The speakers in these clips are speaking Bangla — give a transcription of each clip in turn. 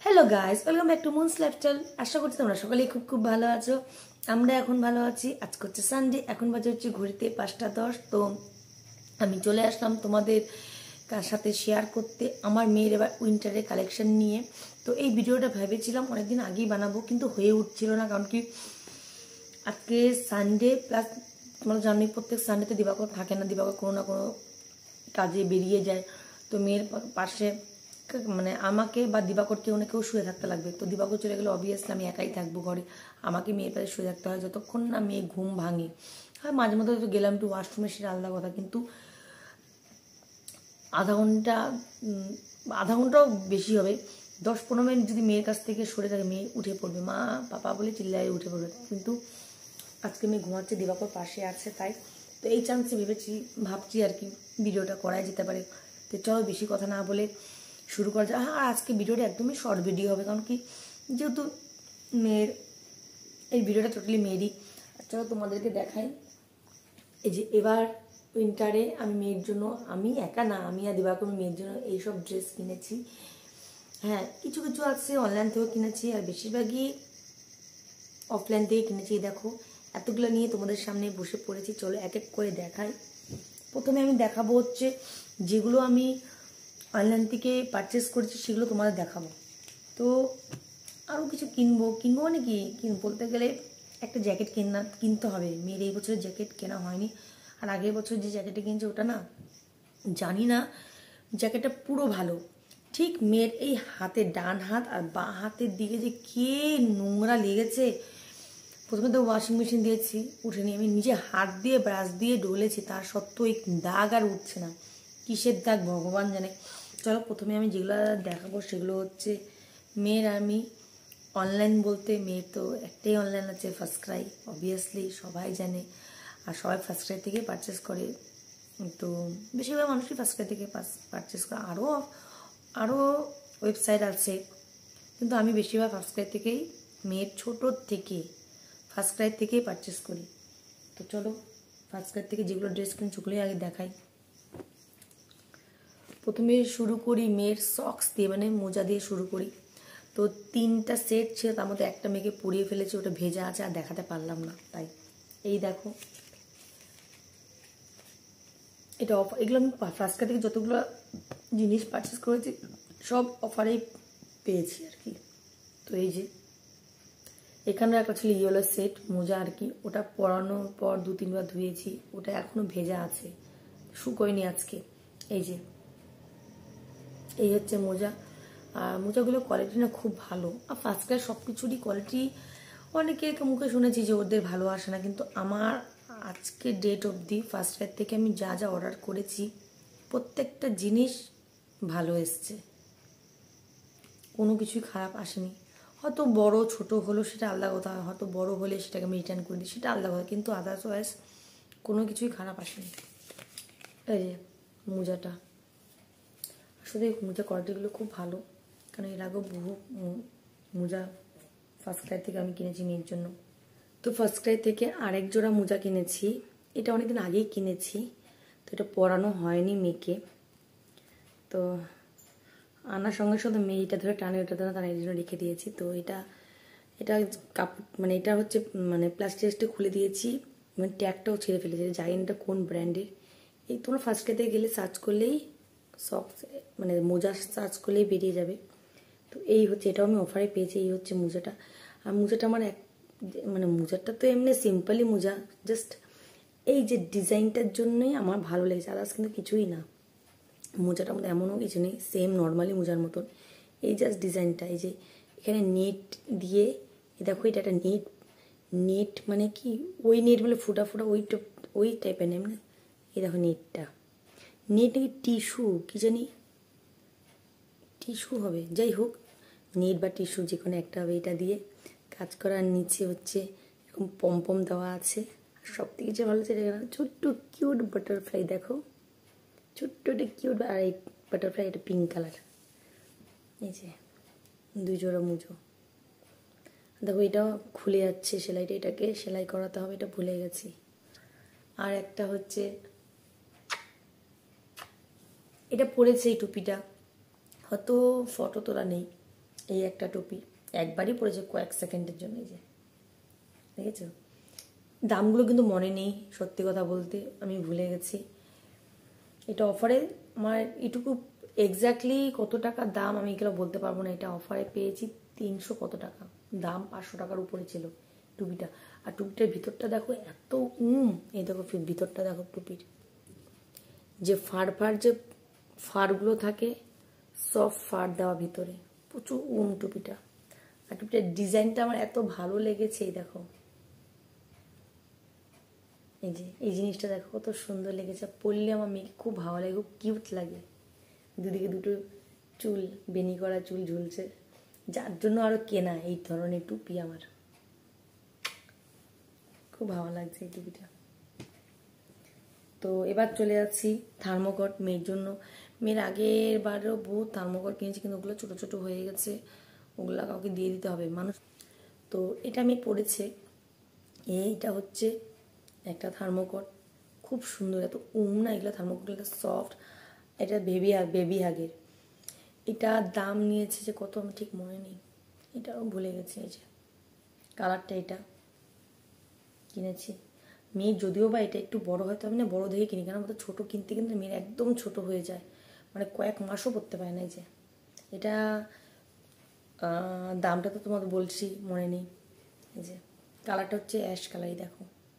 Hello guys, welcome back to Moon's Lifestyle. আশা করছি তোমরা সকলেই খুব খুব ভালো আছো। আমরা এখন ভালো আছি। আজকে হচ্ছে সানডে, এখন বাজে হচ্ছে ঘড়িতে 5টা 10। তো আমি চলে আসলাম তোমাদের সাথে শেয়ার করতে আমার মেয়ের এবার উইন্টারের কালেকশন নিয়ে। তো এই ভিডিওটা ভেবেছিলাম অনেকদিন আগেই বানাবো, কিন্তু হয়ে উঠছিল না, কারণ কি আজকে সানডে প্লাস তোমরা জানোই প্রত্যেক সানডেতে দিবাকর থাকে না, দিবাকর কোনো না কোনো কাজে বেরিয়ে যায়। তো মেয়ের পাশে মানে আমাকে বা দিবাকরকে অনেক কেউ শুয়ে থাকতে লাগবে। তো দিবাকর চলে গেলে অবভিয়াসলি আমি একাই থাকবো ঘরে, আমাকে মেয়ের পাশে শুয়ে থাকতে হয় যতক্ষণ না মেয়ে ঘুম ভাঙে। হ্যাঁ, মাঝে মধ্যে তো গেলাম একটু ওয়াশরুমে, সেটা আলাদা কথা, কিন্তু আধা ঘন্টাও বেশি হবে, 10-15 মিনিট যদি মেয়ের কাছ থেকে সরে থাকে মেয়ে উঠে পড়বে, মা পাপা বলে চিল্লায় উঠে পড়বে। কিন্তু আজকে মেয়ে ঘুমাচ্ছে, দিবাকর পাশে আছে, তাই তো এই চান্সে ভাবছি আর কি ভিডিওটা করাই যেতে পারে। তো চলো বেশি কথা না বলে শুরু করা যায়। হ্যাঁ, আজকে ভিডিওটা একদমই শর্ট ভিডিও হবে, কারণ কি যেহেতু মেয়ের এই ভিডিওটা টোটালি মেয়েরই। চলো তোমাদেরকে দেখাই। এই যে এবার উইন্টারে আমি মেয়ের জন্য, আমি একা না, আমি আর দিবাকর মেয়ের জন্য এইসব ড্রেস কিনেছি। হ্যাঁ, কিছু কিছু আছে অনলাইন থেকেও কিনেছি, আর বেশিরভাগই অফলাইন থেকে কিনেছি। দেখো এতগুলো নিয়ে তোমাদের সামনে বসে পড়েছি, চলো এক এক করে দেখাই। প্রথমে আমি দেখাবো হচ্ছে যেগুলো আমি অনলাইন থেকে পারচেস করেছি, সেগুলো তোমাদের দেখাবো। তো আরও কিছু কিনবো মানে কি বলতে গেলে একটা জ্যাকেট কিনতে হবে। মেয়ের এই বছরের জ্যাকেট কেনা হয়নি, আর আগের বছর যে জ্যাকেটটা কিনছে ওটা না, জানি না জ্যাকেটটা পুরো ভালো। ঠিক মেয়ের এই হাতে, ডান হাত আর বাঁ হাতের দিকে যে কে নোংরা লেগেছে। প্রথমে তো ওয়াশিং মেশিন দিয়েছি, উঠেনি, আমি নিজে হাত দিয়ে ব্রাশ দিয়ে ডলেছি, তার সত্ত্বেও এই দাগ আর উঠছে না। কিসের দাগ ভগবান জানে। চলো প্রথমে আমি যেগুলো দেখাবো সেগুলো হচ্ছে মেয়ের, আমি অনলাইন বলতে মেয়ের তো একটাই অনলাইন আছে, ফার্স্ট ক্রাই, অবভিয়াসলি সবাই জানে, আর সবাই ফার্স্ট ক্রাই থেকে পারচেস করে। তো বেশিরভাগ মানুষই ফার্স্ট ক্রাই থেকে পারচেস করে, আরও ওয়েবসাইট আছে, কিন্তু আমি বেশিরভাগ ফার্স্ট ক্রাই থেকেই, মেয়ের ছোটোর থেকে ফার্স্ট ক্রাই থেকেই পারচেস করি। তো চলো ফার্স্ট ক্রাই থেকে যেগুলো ড্রেস কিনছি ওগুলোই আগে দেখাই। প্রথমে শুরু করি মেয়ের সক্স দিয়ে, মানে মোজা দিয়ে শুরু করি। তো 3টা সেট ছিল, তার মধ্যে একটা মেয়েকে পরিয়ে ফেলেছি, ওটা ভেজা আছে আর দেখাতে পারলাম না, তাই এই দেখো এটা অফার। এগুলো আমি ফার্স্ট ক্রাই থেকে যতগুলো জিনিস পারচেস করেছি সব অফারেই পেয়েছি আর কি। তো এই যে এখানেও একটা ছিল ইয়েলো সেট মোজা আর কি, ওটা পরানোর পর 2-3 বার ধুয়েছি, ওটা এখনো ভেজা আছে, শুকোয়নি আজকে। এই হচ্ছে মোজা, আর মোজাগুলো কোয়ালিটি না খুব ভালো। আর ফার্স্ট ক্রাই সব কিছুরই কোয়ালিটি অনেকের মুখে শুনেছি যে ওদের ভালো আসে না, কিন্তু আমার আজকে ডেট অবধি ফার্স্ট ক্রাই থেকে আমি যা যা অর্ডার করেছি প্রত্যেকটা জিনিস ভালো এসছে, কোনো কিছুই খারাপ আসেনি। হয়তো বড় ছোট হলো সেটা আলাদা কথা, হয়তো বড় হলে সেটাকে আমি রিটার্ন করে দিই, সেটা আলাদা কথা, কিন্তু আদারওয়াইজ কোনো কিছুই খারাপ আসেনি। এই যে মোজাটা, আসলে মোজা কোয়ালিটিগুলো খুব ভালো, কারণ এর আগেও বহু মোজা ফার্স্ট ক্রাই থেকে আমি কিনেছি মেয়ের জন্য। তো ফার্স্ট ক্রাই থেকে আরেক জোড়া মোজা কিনেছি, এটা অনেকদিন আগেই কিনেছি, তো এটা পরানো হয়নি মেয়েকে। তো আনার সঙ্গে সঙ্গে মেয়ে এটা ধরে টানে, ওটা ধরে টানে, এই জন্য রেখে দিয়েছি। তো এটা কাপড় মানে এটা হচ্ছে মানে প্লাস্টিকটা খুলে দিয়েছি, মানে ট্যাগটাও ছেড়ে ফেলেছি, জানি না এটা কোন ব্র্যান্ডের। এই তোমরা ফার্স্ট ক্রাইতে গেলে সার্চ করলেই সক্স মানে মোজা সার্চ করলেই বেরিয়ে যাবে। তো এই হচ্ছে, এটাও আমি অফারে পেয়েছি, এই হচ্ছে মোজাটা। আর মোজাটা আমার মানে মোজাটা তো এমনি সিম্পলই মোজা, জাস্ট এই যে ডিজাইনটার জন্যই আমার ভালো লেগেছে, আদার্স কিন্তু কিছুই না। মোজাটার মধ্যে এমনও কিছু নেই, সেম নর্মালি মোজার মতন, এই জাস্ট ডিজাইনটা। এই যে এখানে নেট দিয়ে, দেখো এটা একটা নেট মানে কি ওই নেট বলে ফুটা ফুটা ওই টাইপের নেম না, এই দেখো নেট নাকি টিস্যু, কি জানি টিস্যু হবে, যাই হোক নেট বা টিস্যু যে কোনো একটা হবে। এটা দিয়ে কাজ করার, নিচে হচ্ছে এরকম পম দেওয়া আছে। আর সব থেকে যে ভালো হচ্ছে ছোট্ট কিউট বাটারফ্লাই, দেখো ছোট্ট একটা কিউট, আর এই বাটারফ্লাই এটা পিঙ্ক কালার। এই যে 2 জোড়া মুজো, দেখো এটাও খুলে যাচ্ছে সেলাইটা, এটাকে সেলাই করাতে হবে, এটা ভুলে গেছি। আর একটা হচ্ছে এটা পরেছে, এই টুপিটা হয়তো ফটো তোলা নেই, এই একটা টুপি একবারই পরেছে কয়েক সেকেন্ডের জন্য, এই যে দেখেছো। দামগুলো কিন্তু মনে নেই, সত্যি কথা বলতে আমি ভুলে গেছি। এটা অফারে আমার এটুকু এক্স্যাক্টলি কত টাকা দাম আমি এগুলো বলতে পারবো না। এটা অফারে পেয়েছি 300 কত টাকা, দাম 500 টাকার উপরে ছিল টুপিটা। আর টুপিটার ভিতরটা দেখো এত এই দেখো ভিতরটা দেখো টুপির যে যে ফাড়গুলো থাকে, সব ফাড় দেওয়া ভিতরে, প্রচুর টুপিটা। আর টুপিটার ডিজাইনটা আমার এত ভালো লেগেছে, এই দেখো এই যে এই জিনিসটা দেখো কত সুন্দর লেগেছে। পরলে আমার মেয়েকে খুব ভালো লাগে, খুব কিউট লাগে। দুদিকে দুটো চুল, বেনি করা চুল ঝুলছে, যার জন্য আরো কেনা এই ধরনের টুপি। আমার খুব ভালো লাগছে এই টুপিটা। তো এবার চলে যাচ্ছি থার্মোকট মেয়ের জন্য। মেয়ের আগের বারও বহুত থার্মোকট কিনেছি, কিন্তু ওগুলো ছোটো ছোটো হয়ে গেছে, ওগুলো কাউকে দিয়ে দিতে হবে মানুষ। তো এটা আমি পড়েছে, এইটা হচ্ছে একটা থার্মোকট, খুব সুন্দর, এত না এগুলো থার্মোকটগুলো সফট। এটা বেবি হাগের। এটা দাম নিয়েছে যে কত আমি ঠিক মনে নেই, এটাও ভুলে গেছি। এই যে কালারটা এটা কিনেছি মেয়ের, যদিও বা এটা একটু বড় হয়তো আমি না বড় দেখে কিনি, কারণ আমাদের ছোটো কিনতে কিন্তু মেয়ের একদম ছোট হয়ে যায়, মানে কয়েক মাসও পরতে পারে না। এই যে এটা দামটা তো তোমাদের বলছি মনে নেই। এই যে কালারটা হচ্ছে অ্যাশ কালারই দেখো।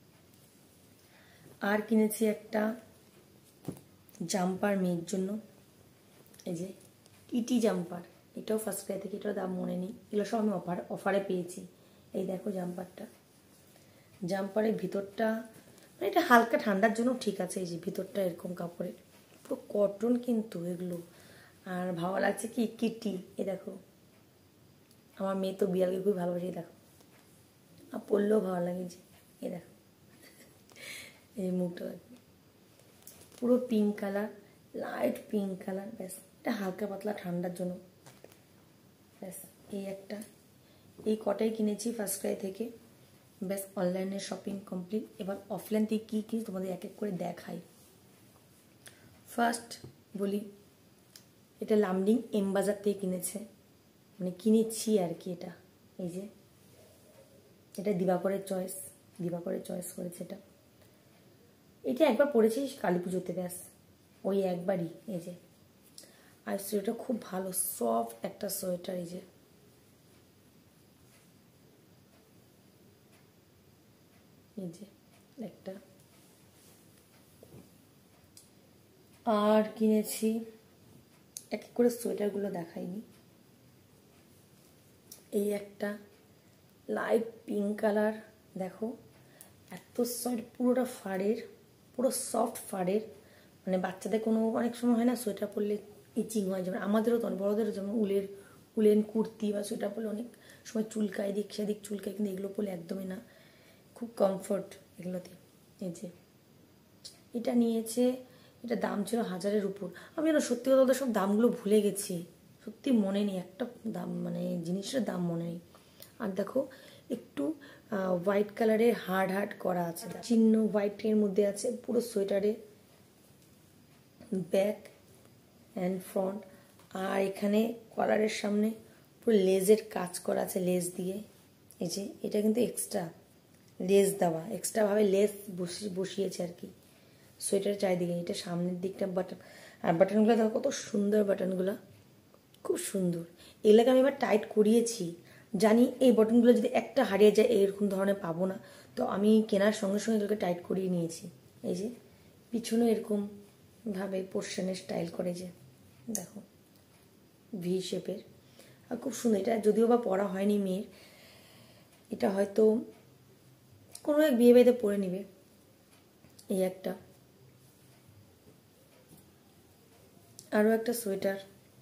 আর কিনেছি একটা জাম্পার মেয়ের জন্য, এই যে টিটি জাম্পার, এটাও ফার্স্ট ক্রাই থেকে, এটার দাম মনে নেই, এগুলো সব আমি অফারে পেয়েছি। এই দেখো জাম্পারটা, জাম্পারের ভিতরটা মানে এটা হালকা ঠান্ডার জন্য ঠিক আছে। এই যে ভিতরটা এরকম কাপড়ের, পুরো কটন কিন্তু এগুলো। আর ভালো লাগছে কি কিটি, এই দেখো আমার মেয়ে তো বিড়ালকে খুবই ভালোবাসে, দেখো আর পরলেও ভালো লাগে। যে এই দেখো এই মুখটা পুরো pink colour, light pink colour, ব্যাস এটা হালকা পাতলা ঠান্ডার জন্য, ব্যাস এই একটা। এই কটাই কিনেছি ফার্স্ট ক্রাই থেকে, ব্যাস অনলাইনে শপিং কমপ্লিট। এবার অফলাইন থেকে কী কিনি তোমাদের এক এক করে দেখাই। ফার্স্ট বলি, এটা লামডিং এম বাজার থেকে কিনেছে, মানে কিনেছি আর কি। এটা এই যে এটা দিবাকরের চয়েস করেছে এটা। এটা একবার পরেছি কালী পুজোতে, ব্যাস ওই একবারই। এই যে আর সোয়েটার খুব ভালো সফট একটা সোয়েটার, এই যে একটা। আর কিনেছি এক এক করে সোয়েটারগুলো দেখাইনি। এই একটা লাইট পিঙ্ক কালার, দেখো এত সফট, পুরোটা ফাড়ের, পুরো সফট ফাড়ের, মানে বাচ্চাদের কোনো অনেক সময় হয় না সোয়েটার পরলে ইচিং হয়, যেমন আমাদেরও তো বড়োদেরও, যেমন উলেন কুর্তি বা সোয়েটার পরলে অনেক সময় চুলকায়, এদিক সেদিক চুলকায়, কিন্তু এগুলো পরলে একদমই না, খুব কমফোর্ট এগুলোতে। এই যে এটা নিয়েছে, এটা দাম ছিল 1000-এর উপর। আমি না সত্যি কথা বলতে সব দামগুলো ভুলে গেছি, সত্যি মনে নেই একটা দাম, মানে জিনিসের দাম মনে নেই। আর দেখো একটু হোয়াইট কালারের হার্ড করা আছে চিহ্ন, হোয়াইটের মধ্যে আছে পুরো সোয়েটারে, ব্যাক অ্যান্ড ফ্রন্ট। আর এখানে কলারের সামনে পুরো লেজের কাজ করা আছে, লেজ দিয়ে। এই যে এটা কিন্তু এক্সট্রা লেস দেওয়া, এক্সট্রাভাবে লেস বসিয়েছে আর কি সোয়েটারের চারিদিকে। এটা সামনের দিকটা বাটন, আর বাটনগুলো দেখো কত সুন্দর, বাটনগুলো খুব সুন্দর। এগুলোকে আমি এবার টাইট করিয়েছি, জানি এই বাটনগুলো যদি একটা হারিয়ে যায় এরকম ধরনের পাবো না, তো আমি কেনার সঙ্গে সঙ্গে এগুলোকে টাইট করিয়ে নিয়েছি। এই যে পিছনে এরকম ভাবে পোর্শনের স্টাইল করে, যে দেখো ভি শেপের, আর খুব সুন্দর। এটা যদিও বা পরা হয়নি মেয়ের, এটা হয়তো কোনো এক বিয়ে বাড়িতে পরে নিবে। এই একটা, আরও একটা সোয়েটার,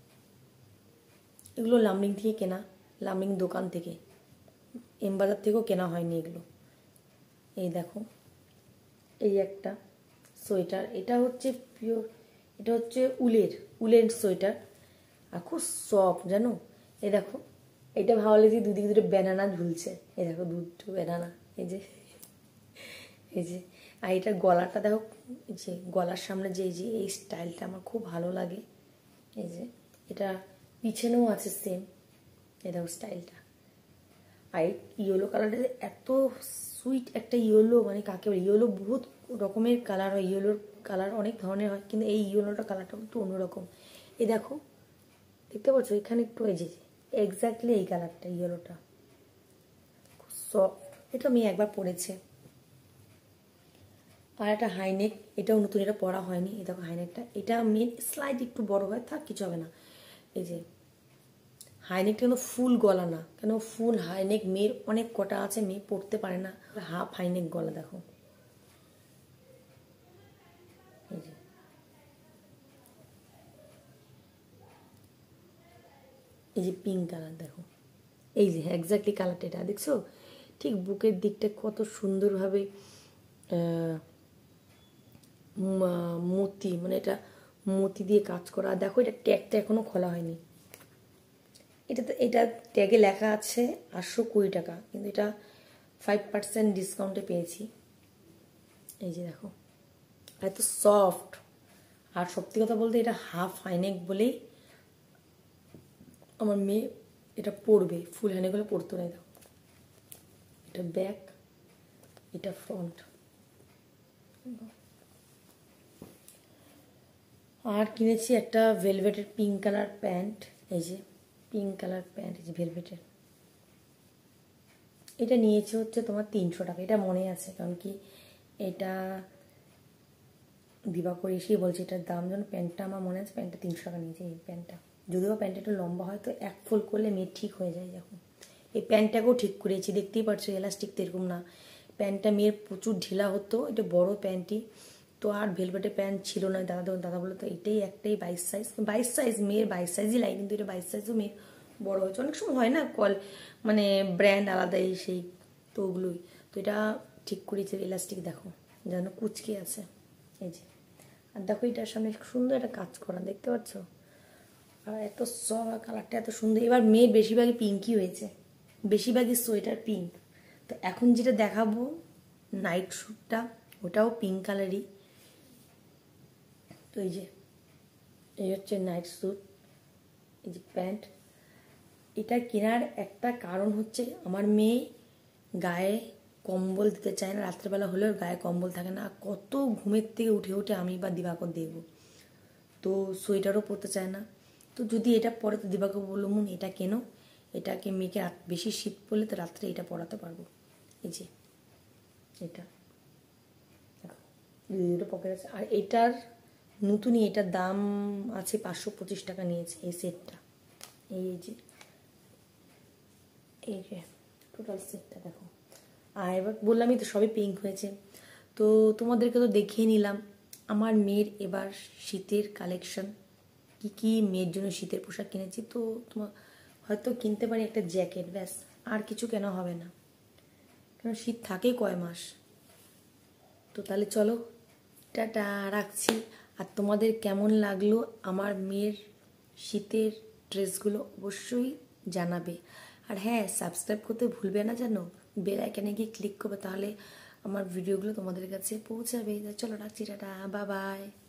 এগুলো লামডিং থেকে কেনা, লামডিং দোকান থেকে, এম বাজার থেকেও কেনা হয়নি এগুলো। এই দেখো এই একটা সোয়েটার, এটা হচ্ছে পিওর, এটা হচ্ছে উলের সোয়েটার, আর খুব সফট জানো। এই দেখো এটা ভালো লেগেছে, দুদিকে দুটো ব্যানানা ঝুলছে, এই দেখো দুটো ব্যানানা, এই যে আর এটার গলাটা দেখো, যে গলার সামনে যে এই স্টাইলটা আমার খুব ভালো লাগে। এই যে এটা পিছনেও আছে সেম, এই দেখো স্টাইলটা। আর ইয়েলো কালারের এত সুইট একটা ইয়েলো, মানে কাকে বলে, ইয়েলো বহুত রকমের কালার হয়, ইয়েলোর কালার অনেক ধরনের হয়, কিন্তু এই ইয়েলোটা কালারটা একটু অন্যরকম। এই দেখো, দেখতে পাচ্ছ এখানে একটু এই যে এক্স্যাক্টলি এই কালারটা ইয়েলোটা, সফট। এটা মেয়ে একবার পরেছে। আর একটা হাইনেক, এটাও নতুন, এটা পরা হয়নি। এই দেখো হাইনেকটা, এটা মেন স্লাইড একটু বড় হয়, থাক কিছু হবে না। এই যে হাইনেকটা কিন্তু ফুল গলা না, কেন ফুল হাইনেক মেয়ের অনেক কটা আছে, মেয়ে পরতে পারে না, হাফ হাইনেক গলা। দেখো এই যে, এই যে পিঙ্ক কালার দেখো, এই যে এক্স্যাক্টলি কালারটা এটা দেখছো, ঠিক বুকের দিকটা কত সুন্দরভাবে মতি, মানে এটা মতি দিয়ে কাজ করা। দেখো এটা ট্যাগটা এখনো খোলা হয়নি। এটা ট্যাগে লেখা আছে 820 টাকা, কিন্তু এটা 5% ডিসকাউন্টে পেয়েছি। এই যে দেখো এত সফট। আর সত্যি কথা বলতে এটা হাফ হাইনেক বলেই আমার মেয়ে এটা পরবে, ফুল হাইনেক হলে পরতো না। দেখো এটা ব্যাক, এটা ফ্রন্ট। আর কিনেছি একটা ভেলভেটের পিঙ্ক কালার প্যান্ট। এই যে পিঙ্ক কালার প্যান্ট, এই যে ভেলভেটের, এটা নিয়েছে হচ্ছে তোমার 300 টাকা। এটা মনে আছে, কারণ কি এটা দিবাকর এসেই বলছে এটার দাম, যেন প্যান্টটা আমার মনে আছে, প্যান্টটা 300 টাকা নিয়েছে। এই প্যান্টটা যদিও প্যান্টটা একটু লম্বা হয়, তো এক ফোল্ড করলে মেয়ে ঠিক হয়ে যায়। দেখো এই প্যান্টটাকেও ঠিক করেছি, দেখতেই পাচ্ছ এলাস্টিক তো এরকম না। প্যান্টটা মেয়ের প্রচুর ঢিলা হতো, এটা বড় প্যান্টই তো, আর ভেলভেটের প্যান্ট ছিল না। দাদা বললো তো এটাই একটাই 22 সাইজ, মেয়ের 22 সাইজই লাগে, কিন্তু এটা 22 সাইজও মেয়ের বড় হয়েছে। অনেক সময় হয় না মানে ব্র্যান্ড আলাদা এই সেই, তো ওগুলোই। তো এটা ঠিক করেছে, ইলাস্টিক দেখো যেন কুচকে আছে। এই যে, আর দেখো এটার সামনে সুন্দর একটা কাজ করা, দেখতে পাচ্ছ, আর এত কালারটা এত সুন্দর। এবার মেয়ের বেশিরভাগই পিঙ্কই হয়েছে, বেশিরভাগই সোয়েটার পিঙ্ক। তো এখন যেটা দেখাবো নাইট স্যুটটা, ওটাও পিঙ্ক কালারই। তো এই যে এই হচ্ছে নাইট স্যুট, এই যে প্যান্ট। এটা কেনার একটা কারণ হচ্ছে আমার মেয়ে গায়ে কম্বল দিতে চায় না, রাত্রেবেলা হলেও গায়ে কম্বল থাকে না, কত ঘুমের থেকে উঠে উঠে আমি বা দিবাকর দেখব, তো সোয়েটারও পরতে চায় না। তো যদি এটা পরে, তো দিবাকর বললো মুন এটা কেন, এটাকে মেয়েকে বেশি শীত পড়লে তো রাত্রে এটা পরাতে পারবো। এই যে এটা দেখো দুটো পকেট আছে, আর এটার নতুনই, এটার দাম আছে 525 টাকা নিয়েছে এই সেটটা। এই যে এই যে টোটাল সেটটা দেখো। আর এবার বললামই তো সবই পিঙ্ক হয়েছে। তো তোমাদেরকে তো দেখিয়ে নিলাম আমার মেয়ের এবার শীতের কালেকশন, কি মেয়ের জন্য শীতের পোশাক কিনেছি। তো তোমার হয়তো কিনতে পারি একটা জ্যাকেট, ব্যাস, আর কিছু কেনা হবে না, কারণ শীত থাকেই কয় মাস। তো তাহলে চলো টাটা, রাখছি। আর তোমাদের কেমন লাগলো আমার মেয়ের শীতের ড্রেসগুলো অবশ্যই জানাবে। আর হ্যাঁ, সাবস্ক্রাইব করতে ভুলবে না যেন, বেল আইকনে গিয়ে ক্লিক করবে, তাহলে আমার ভিডিওগুলো তোমাদের কাছে পৌঁছাবে। চলো রাখছি, টাটা, বাই বাই।